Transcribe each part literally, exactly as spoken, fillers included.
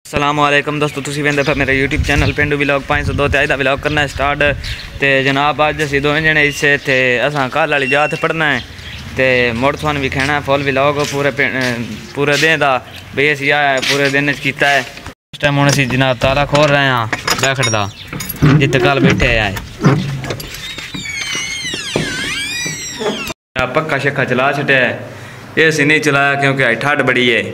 अस्सलामुअलैकुम दोस्तों, तुसी वेंदे पे मेरे यूट्यूब चैनल पेंडू व्लॉग पाँच सौ दो ते अज दा व्लॉग करना है स्टार्ट। ते जनाब अज असीं दोवें जने इसे थे असां कल वाली जात पढ़ना है ते मुड़ तुहानूं विखाना है फुल व्लॉग पूरे पूरे दिन दा भी असीं आया पूरे दिन च कीता है। उस टाइम हुण असीं जनाब ताला खोल रहे हैं बैठट दा जित्थे कल बैठे आए पक्का शक्का चला छड्या है। ये असीं नहीं चलाया क्योंकि अज ठंड बड़ी है,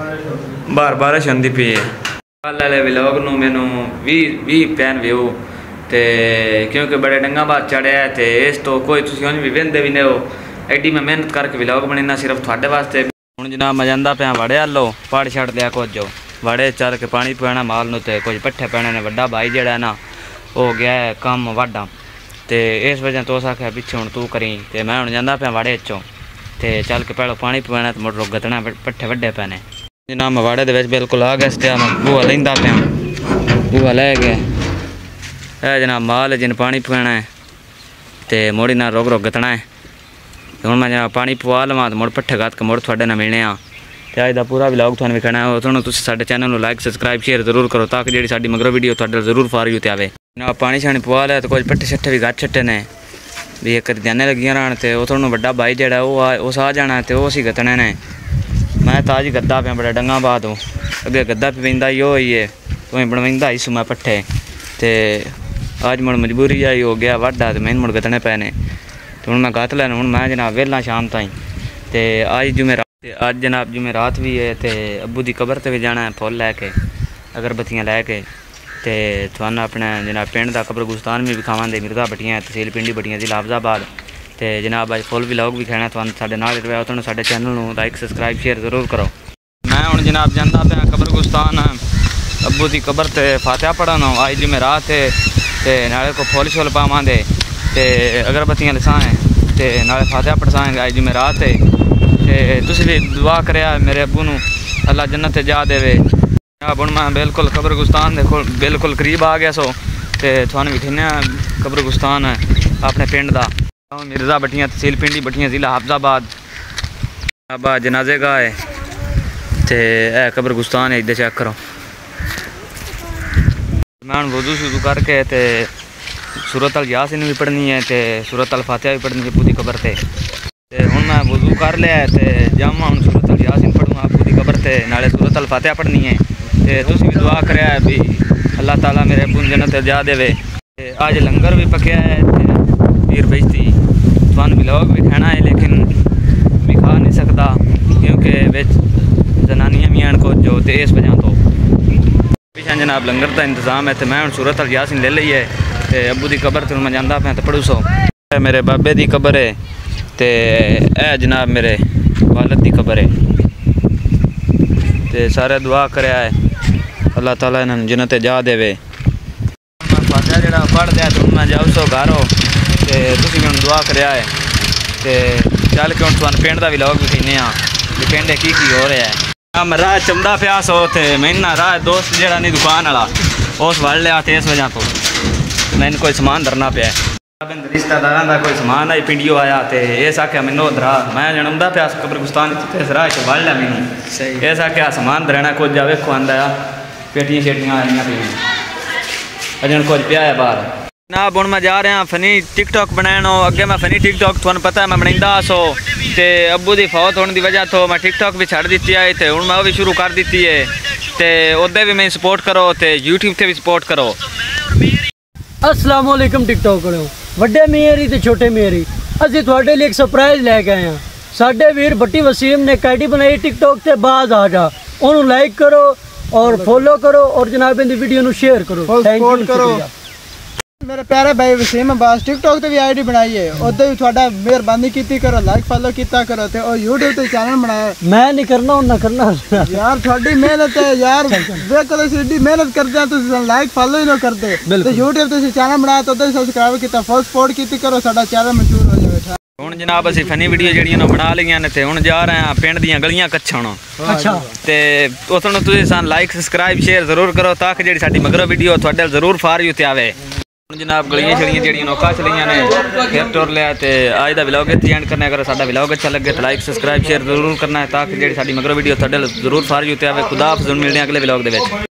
बार बारिश आंदी पई है। कल वाले व्लॉग नूं मैनू भी भी पैन व्यू ते क्योंकि बड़े डंगा बाद चढ़िया है ते इस तो कोई तुसीं उंज भी वेंदे भी नहीं हो। एड्डी मैं मेहनत करके व्लॉग बनाना सिर्फ तुहाडे वास्ते। हुण जनाब मैं जांदा पिया वाड़े आलो पढ़ छड़ लिया कुछ जो वाड़े चल के पानी पाना माल नूं ते कुछ पट्ठे पैने ने। वड्डा भाई जेड़ा है ना हो गया है कम वाढा ते इस वजह तो उस आख्या पिछे हुण तू करी ते मैं हुण जांदा पिया वाड़े चों ते चल के पहले पानी पाना ते मुड़ रुक गतना पट्ठे वड्डे पैने। जनाब मैं वाड़े दे विच बिल्कुल आ गया इस मैं बूआ लैंदा पिया बूआ लै गया है जनाब माल जिन पानी पाना है ते मुड़ी ना रुक रुक गतना है। हुण मैं जनाब पानी पवा लवां ते मुड़ पट्ठे गत्त के मुड़ तुहाडे नाल मिलने आ ते अज दा पूरा व्लॉग तुहानूं विखाना है। तुहानूं तुसीं साडे चैनल नूं लाइक सबसक्राइब शेयर जरूर करो ताकि जिहड़ी साडी मगरों वीडियो तुहाडे जरूर फार यू ते आवे। जनाब पानी शानी पवा लिया ते कुछ पट्ठे शट्ठे भी गत्त छट्टे ने भी एक जाने लगियां रहन ते ओह तुहानूं वड्डा भाई जेड़ा ओह उस आ जाना ते ओह असीं गत्तने ने। मैं तो अज गद्दा पे बड़ा डंगा बाद हूँ अगे गद्दा पे पींदा ही ही है तो बनवाइंदा ही सुमा पट्ठे ते अज मुड़ मजबूरी आई हो गया वाढा तो मैंने मुड़ गतने पैने तो हूँ मैं गत्त लैन। हूँ मैं जनाब वेला शाम ताईं ते अज जुमेरात अज जनाब जुमेरात भी है ते अब्बू की कबर ते भी जाना है फुल लैके अगरबत्तियाँ लैके ते तुहानूं अपने जनाब पिंड दा कबर गुस्तान भी विखावांगे मिर्जा बटियां तहसील पिंडी बटियां जिला हाफजाबाद ते जनाब अज फुल व्लॉग भी खाना तुहानूं साडे नाल रहा तुहानूं साडे चैनल नूं लाइक सबसक्राइब शेयर जरूर करो। मैं हुण जनाब जांदा पिया कबर गुस्तान अब्बू की कबर ते फातिहा पढ़न अज जुमेरात ते नाले को फुल शुल पावांगे ते अगरबत्तियां लसाएं ते नाले फातिहा पढ़साएंगे अज जुमेरात ते तुसीं भी दुआ करिया मेरे अब्बू नूं अल्लाह जन्नत जा देवे। जनाब हुण मैं बिल्कुल कबर गुस्तान दे बिल्कुल करीब आ गया सो ते तुहानूं विखाने कबर गुस्तान अपने पिंड दा मिर्जा बटियां तहसील पिंडी बटियां जिला हाफजाबाद आबाद जनाजे गाह है ते है कबर गुस्तान है इधर चेक करो। मैं हुण वुज़ू शुरू करके ते सूरत अल यासीन भी पढ़नी है ते सूरत अल फातिहा भी पढ़नी है अब्बू दी कबर ते हुण मैं वुज़ू कर लिया है ते जावां हुण सूरत अल यासीन पढ़ूंगा अब्बू दी कबर ते नाले सूरत अल फातिहा पढ़नी है ते तुसीं भी दुआ करिया है भी अल्लाह ताला मेरे अब्बू नूं जन्नत जा देवे। ते अज लंगर भी पक्या है पीर बेजती तुहानूं व्लॉग भी खाना है लेकिन विखा नहीं सकता क्योंकि बिच जनानियां भी हैं कुछ जो ते इस वजह तो पिछे जनाब लंगर का इंतजाम है तो मैं हुण सूरत अल यासीन ले ली है ते अब्बू की कबर ते मैं जांदा पिया ते पढ़ू सो मेरे बाबे की कबर है ते ए जनाब मेरे वालद की कबर है ते सारे दुआ करया है अल्लाह ताला इन्हां जन्नत जा देवे। मैं फातिहा जेड़ा पढ़ लिया तो मैं जाऊँ सो घर हो ते तुसीं भी हुण दुआ करया है ते चल के हुण तुहानूं पिंड दा व्लॉग विखाने आ कि पिंड की की हो रहा है। मैं राह चलदा पिया सो ते मैनूं ना राह दोस्त जेड़ा नहीं दुकान वाला उस वड़ लिया ते इस वजह तो मैंने कोई समान धरना पिया रिश्तेदारां दा कोई समान आई पिंडियो आया ते इस आख्या मैनूं उधरा मैं जनमदा पिया कबर गुस्तान इस राह च वड़ लिया मैनूं इस आख्या समान धरना कुछ जा वेखो आंदा पेटियां शेटियां आईयां पियां अजन कुछ पिया है बाहर जनाब। हुण मैं जा रहा फनी टिकटॉक बनाने अगे मैं फनी टिकटॉक तुहानूं पता है मैं बनाइंदा सो ते अब्बू दी फौत होने की वजह तो मैं टिकटॉक भी छड़ दी है ते हुण मैं भी शुरू कर दी है ते उदे भी मैं सपोर्ट करो ते यूट्यूब ते भी सपोर्ट करो। अस्सलाम वालेकुम टिकटॉक करो वड्डे मेरी ते छोटे मेरी असीं तुहाडे लिए एक सरप्राइज लैके आए हैं। साडे वीर भट्टी वसीम ने एक आईडी बनाई टिकटॉक ते बाज आ जा उन्होंने लाइक करो और फॉलो करो और जनाब इन वीडियो नूं शेयर करो थैंक यू करो। मेरे प्यारे भाई वसीम अब्बास टिकटॉक ते भी आईडी बनाई है उधर भी थोड़ा मेहरबानी कीती करो लाइक फॉलो कीता करो ते और यूट्यूब ते चैनल बनाया मैं नहीं करना हूं ना करना यार थोड़ी मेहनत है यार देखो तो सीधी मेहनत करते हैं तुम लाइक फॉलो ही ना करते तो यूट्यूब ते चैनल बनाया तो उधर सब्सक्राइब कीता फुल सपोर्ट कीती करो साडा चैनल मशहूर हो जाए। हुण जनाब असीं फनी वीडियो जड़ियां बना लियां ने ते हुण जा रहे हैं पिंड दियां गलियां कच्छण अच्छा ते उथों तुसीं सान लाइक सबसक्राइब शेयर जरूर करो ताकि जिहड़ी साडी मगरों वीडियो तुहाडे जरूर फार यू ते आवे। हुण जनाब गलियां छड़ियां जड़ियां नौका चलियां ने फिर टुर लिया ते अज दा व्लॉग इत्थे एंड करना। अगर साडा व्लॉग अच्छा लगे तो लाइक सबसक्राइब शेयर जरूर करना है ताकि जिहड़ी साडी मगरों वीडियो तुहाडे जरूर फार यू ते आवे। खुदा हाफिज़, मिलदे हैं अगले व्लॉग दे विच।